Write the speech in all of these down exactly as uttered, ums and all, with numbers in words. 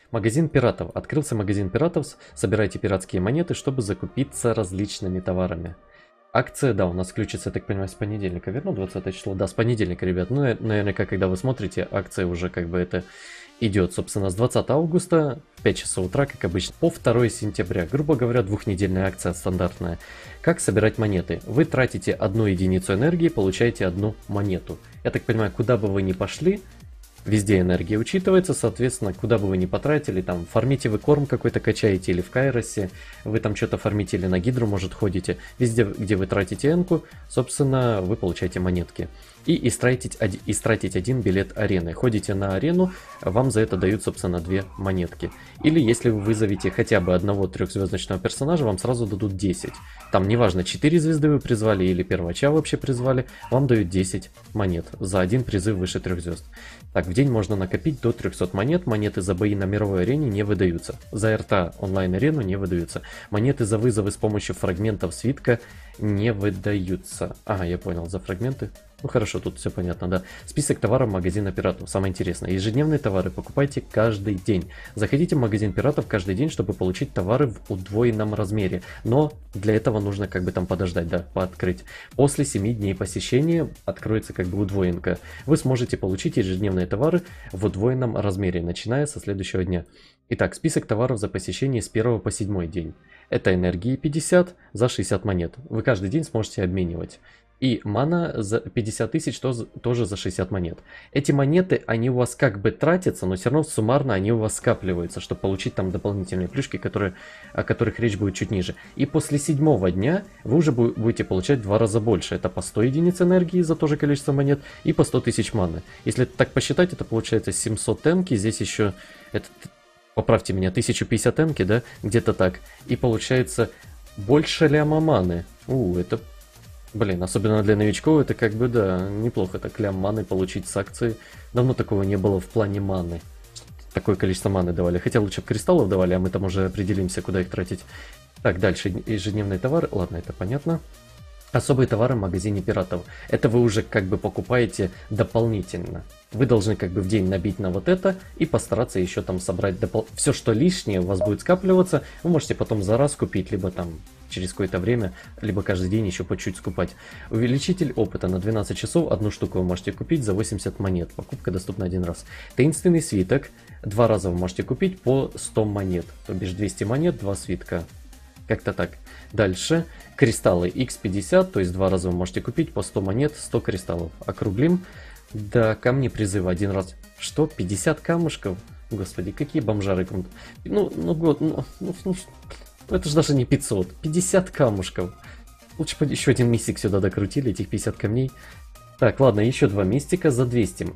Магазин пиратов. Открылся магазин пиратов. Собирайте пиратские монеты, чтобы закупиться различными товарами. Акция, да, у нас включится, я так понимаю, с понедельника, верно? двадцатое число? Да, с понедельника, ребят. Ну, наверняка, когда вы смотрите, акция уже как бы это идет, собственно, с двадцатого августа в пять часов утра, как обычно, по второе сентября. Грубо говоря, двухнедельная акция стандартная. Как собирать монеты? Вы тратите одну единицу энергии, получаете одну монету. Я так понимаю, куда бы вы ни пошли, везде энергия учитывается, соответственно, куда бы вы ни потратили, там, фармите вы корм какой-то качаете или в Кайросе, вы там что-то фармите или на гидру, может, ходите, везде, где вы тратите энку, собственно, вы получаете монетки. И истратить, истратить один билет арены. Ходите на арену, вам за это дают, собственно, две монетки. Или если вы вызовете хотя бы одного трехзвездочного персонажа, вам сразу дадут десять. Там неважно, четыре звезды вы призвали или первача вообще призвали, вам дают десять монет за один призыв выше трех звезд. Так, в день можно накопить до трёхсот монет, монеты за бои на мировой арене не выдаются. За РТ онлайн-арену не выдаются. Монеты за вызовы с помощью фрагментов свитка не выдаются. Ага, я понял, за фрагменты. Ну хорошо, тут все понятно, да. Список товаров магазина пиратов. Самое интересное. Ежедневные товары покупайте каждый день. Заходите в магазин пиратов каждый день, чтобы получить товары в удвоенном размере. Но для этого нужно как бы там подождать, да, пооткрыть. После семи дней посещения откроется как бы удвоенка. Вы сможете получить ежедневные товары в удвоенном размере, начиная со следующего дня. Итак, список товаров за посещение с первого по седьмой день. Это энергии пятьдесят за шестьдесят монет. Вы каждый день сможете обменивать. И мана за пятьдесят тысяч тоже за шестьдесят монет. Эти монеты, они у вас как бы тратятся, но все равно суммарно они у вас скапливаются, чтобы получить там дополнительные плюшки, которые, о которых речь будет чуть ниже. И после седьмого дня вы уже будете получать в два раза больше. Это по сто единиц энергии за то же количество монет и по сто тысяч маны. Если так посчитать, это получается семьсот энки, здесь еще, это, поправьте меня, тысяча пятьдесят энки, да, где-то так. И получается больше ляма маны. У, это... Блин, особенно для новичков это как бы, да, неплохо так лям маны получить с акции. Давно такого не было в плане маны. Такое количество маны давали. Хотя лучше бы кристаллов давали, а мы там уже определимся, куда их тратить. Так, дальше ежедневные товары. Ладно, это понятно. Особые товары в магазине пиратов. Это вы уже как бы покупаете дополнительно. Вы должны как бы в день набить на вот это и постараться еще там собрать допол... все, что лишнее у вас будет скапливаться. Вы можете потом за раз купить, либо там через какое-то время, либо каждый день еще по чуть скупать. Увеличитель опыта на двенадцать часов. Одну штуку вы можете купить за восемьдесят монет. Покупка доступна один раз. Таинственный свиток. Два раза вы можете купить по сто монет. То бишь двести монет, два свитка. Как-то так. Дальше. Кристаллы икс пятьдесят, то есть два раза вы можете купить по сто монет, сто кристаллов. Округлим. Да, камни призыва один раз. Что? пятьдесят камушков? Господи, какие бомжары. Ну, ну, год, ну, ну, ну, это же даже не пятьсот. пятьдесят камушков. Лучше бы еще один мистик сюда докрутили, этих пятьдесят камней. Так, ладно, еще два мистика за двести.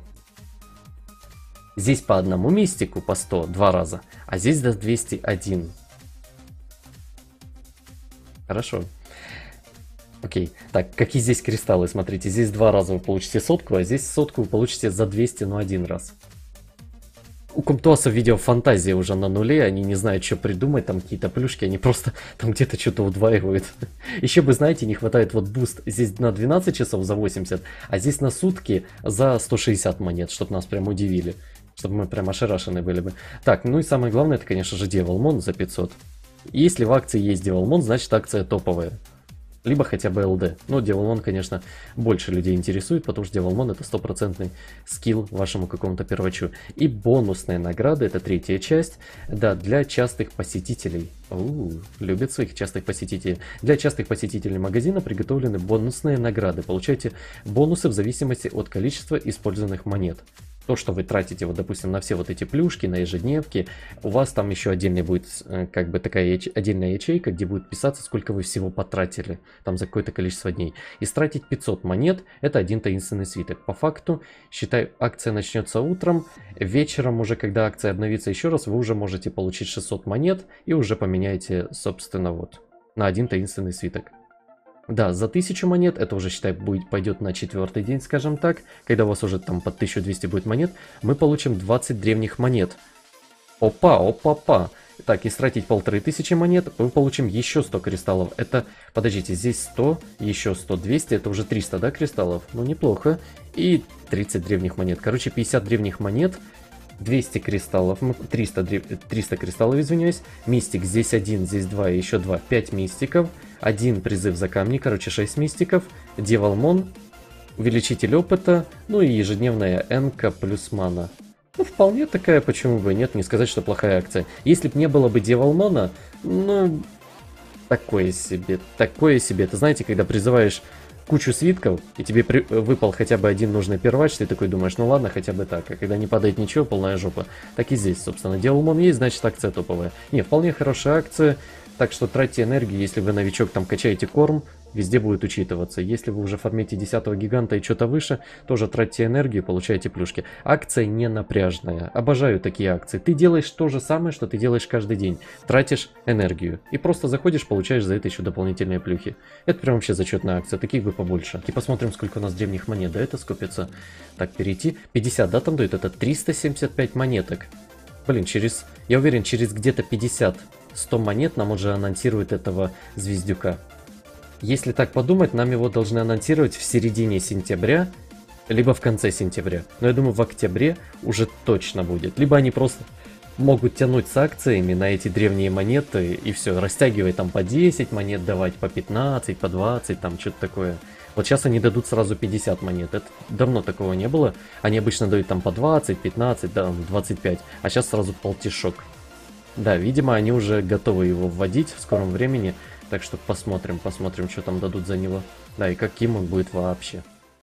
Здесь по одному мистику по сто, два раза. А здесь за двести один. Хорошо. Окей. Так, какие здесь кристаллы? Смотрите, здесь два раза вы получите сотку, а здесь сотку вы получите за двести, но один раз. У Комтуаса видео фантазия уже на нуле, они не знают, что придумать, там какие-то плюшки, они просто там где-то что-то удваивают. Еще бы, знаете, не хватает вот буст здесь на двенадцать часов за восемьдесят, а здесь на сутки за сто шестьдесят монет, чтобы нас прям удивили. Чтобы мы прям ошарашены были бы. Так, ну и самое главное, это, конечно же, Девилмон за пятьсот. Если в акции есть Девилмон, значит акция топовая. Либо хотя бы эл дэ. Но Девилмон, конечно, больше людей интересует, потому что Девилмон это стопроцентный скилл вашему какому-то первачу. И бонусные награды, это третья часть, да, для частых посетителей. У-у-у, любят своих частых посетителей. Для частых посетителей магазина приготовлены бонусные награды. Получайте бонусы в зависимости от количества использованных монет. То, что вы тратите, вот, допустим, на все вот эти плюшки, на ежедневки, у вас там еще отдельный будет, как бы такая яч... отдельная ячейка, где будет писаться, сколько вы всего потратили, там за какое-то количество дней. И тратить пятьсот монет, это один таинственный свиток. По факту, считай, акция начнется утром, вечером уже, когда акция обновится еще раз, вы уже можете получить шестьсот монет и уже поменяете, собственно, вот, на один таинственный свиток. Да, за тысячу монет, это уже, считай, будет, пойдет на четвертый день, скажем так, когда у вас уже там под тысячу двести будет монет, мы получим двадцать древних монет. Опа, опа-па. Так, и тратить полторы тысячи монет, мы получим еще сто кристаллов. Это, подождите, здесь сто, еще сто, двести, это уже триста, да, кристаллов? Ну, неплохо. И тридцать древних монет. Короче, пятьдесят древних монет двести кристаллов, триста, триста кристаллов, извиняюсь. Мистик здесь один, здесь два, и еще два, пять мистиков. Один призыв за камни, короче, шесть мистиков. Девалмон, увеличитель опыта, ну и ежедневная энка плюс мана. Ну, вполне такая, почему бы нет, не сказать, что плохая акция. Если бы не было бы Девалмона, ну, такое себе, такое себе. Ты знаете, когда призываешь кучу свитков, и тебе при... выпал хотя бы один нужный первач, ты такой думаешь, ну ладно, хотя бы так. А когда не падает ничего, полная жопа. Так и здесь, собственно. Девалмон есть, значит акция топовая. Не, вполне хорошая акция. Так что тратьте энергию, если вы новичок, там качаете корм, везде будет учитываться. Если вы уже фармите десятого гиганта и что-то выше, тоже тратьте энергию, получаете плюшки. Акция не напряжная. Обожаю такие акции. Ты делаешь то же самое, что ты делаешь каждый день. Тратишь энергию. И просто заходишь, получаешь за это еще дополнительные плюхи. Это прям вообще зачетная акция. Таких бы побольше. И посмотрим, сколько у нас древних монет. Да, это скопится. Так, перейти. пятьдесят, да, там дают? Это триста семьдесят пять монеток. Блин, через... Я уверен, через где-то пятьдесят-сто монет нам уже анонсируют этого звездюка. Если так подумать, нам его должны анонсировать в середине сентября, либо в конце сентября. Но я думаю, в октябре уже точно будет. Либо они просто могут тянуть с акциями на эти древние монеты и все, растягивать там по десять монет, давать по пятнадцать, по двадцать, там что-то такое. Вот сейчас они дадут сразу пятьдесят монет. Это давно такого не было. Они обычно дают там по двадцать, пятнадцать, да, двадцать пять. А сейчас сразу полтишок. Да, видимо, они уже готовы его вводить в скором времени. Так что посмотрим, посмотрим, что там дадут за него. Да, и каким он будет вообще.